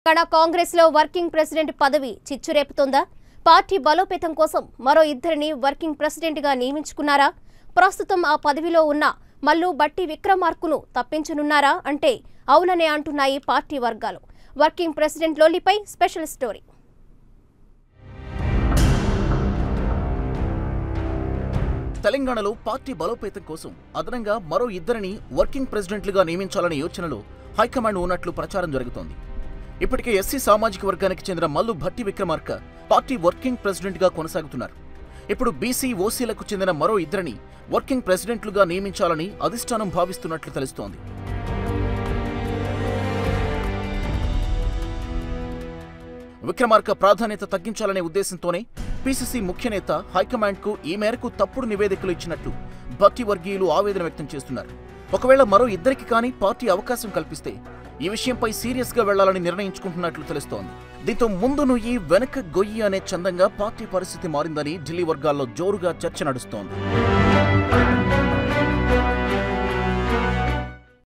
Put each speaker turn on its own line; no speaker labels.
కాంగ్రెస్ లో working president పదవి చిచ్చురేపుతోందా? Party బలోపేతం కోసం మరో ఇద్దరిని వర్కింగ్ ప్రెసిడెంట్ గా నియమించుకున్నారా? ప్రస్తుతం ఆ పదవిలో ఉన్న మల్లు భట్టి విక్రమార్కను తప్పించనున్నారా అంటే అవుననే అంటున్నాయి పార్టీ వర్గాలు. వర్కింగ్ ప్రెసిడెంట్ లోలిపై స్పెషల్ స్టోరీ.
తెలంగాణలో పార్టీ బలోపేతం కోసం అదనంగా మరో ఇద్దరిని వర్కింగ్ ప్రెసిడెంట్లుగా నియమించాలనే యోచనలో హైకమాండ్ ఉన్నట్లు ప్రచారం జరుగుతోంది. ఇప్పటికే ఎస్సీ సామాజిక వర్గానికి చెందిన మల్లు భట్టి విక్రమార్క పార్టీ వర్కింగ్ ప్రెసిడెంట్గా కొనసాగుతున్నారు. ఇప్పుడు బీసీ ఓసీలకు చెందిన మరో ఇద్దరిని వర్కింగ్ ప్రెసిడెంట్లుగా నియమించాలని అధిష్టానం భావిస్తున్నట్లు తెలుస్తోంది. విక్రమార్క ప్రాధాన్యత తగ్గించాలనే ఉద్దేశంతోనే పీసీసీ ముఖ్య నేత హైకమాండ్కు ఈ మేరకు తప్పుడు నివేదికలు ఇచ్చినట్లు భట్టి వర్గీయులు ఆవేదన వ్యక్తం చేస్తున్నారు. ఒకవేళ మరో ఇద్దరికి కానీ పార్టీ అవకాశం కల్పిస్తే ఈ విషయంపై సీరియస్ గా వెళ్లాలని నిర్ణయించుకుంటున్నట్లు తెలుస్తోంది. దీంతో ముందు నుయ్యి వెనక గొయ్యి అనే చందంగా పార్టీ పరిస్థితి మారిందని ఢిల్లీ వర్గాల్లో జోరుగా చర్చ నడుస్తోంది.